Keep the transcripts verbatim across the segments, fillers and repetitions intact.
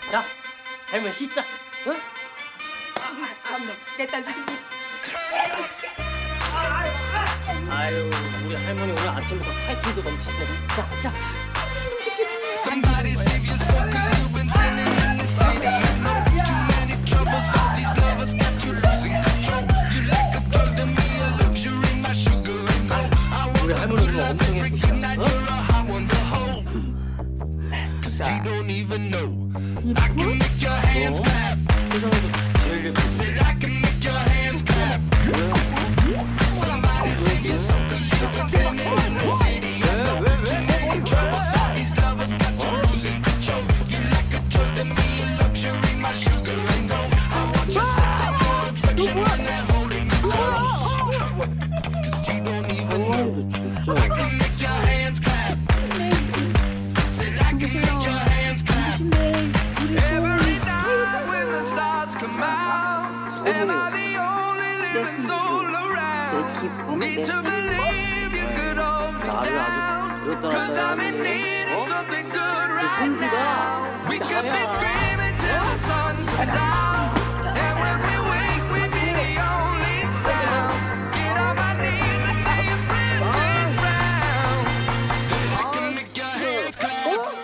자, 할머니 씻자. 응? 참놈, 내 딸도 좀. 아유, 우리 할머니 오늘 아침부터 파이팅도 넘치시네. 자, 자. Somebody save your soul, cause you've been sinning in the city. You know too many troubles, all these lovers got you losing control. You like a drug to me, a luxury, my sugar and gold. I want a good love every good night, you're a hot one to hold. Cause you don't even know I can make your hands clap. Said I can make your hands clap. Somebody save your soul, cause you've been sinning in the city. You know too many troubles, all these lovers got you losing control. You like a drug to me, a luxury, my sugar and gold. I want your sex and your affection when they're holding you close. Cause you don't even know I can make your hands clap. Said I can make your hands clap. Every night when the stars come out, am I the only living soul around? Need to believe you could hold me down, cause I'm in need of something good right now. We could be screaming till the sun comes out, and when we wake we'd be the only sound. Get on my knees and say your friend change round. I can make your hands clap.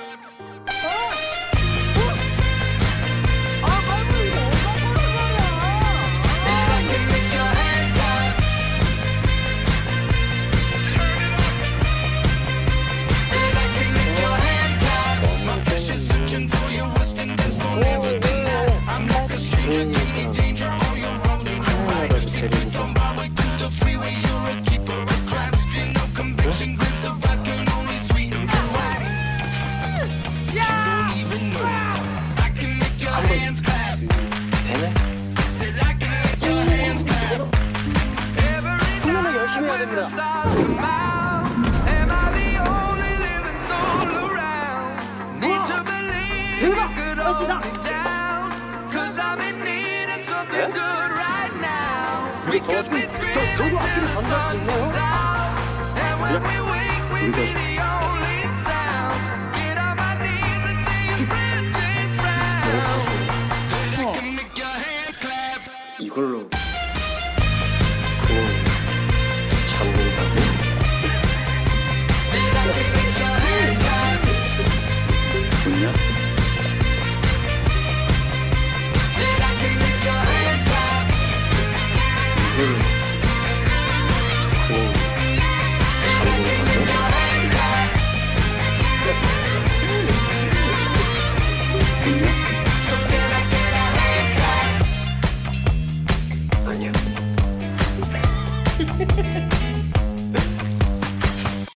We could be screaming till the sun comes out, and when we wake we'd be the only sound. Get on my knees and say your friend change round. I can make your hands clap. 이걸로 그 장군이라고. I can make your hands clap. 뭐냐? I can make your hands clap. 이걸로 그 장군이라고. So can I get a hand clap? 아니야.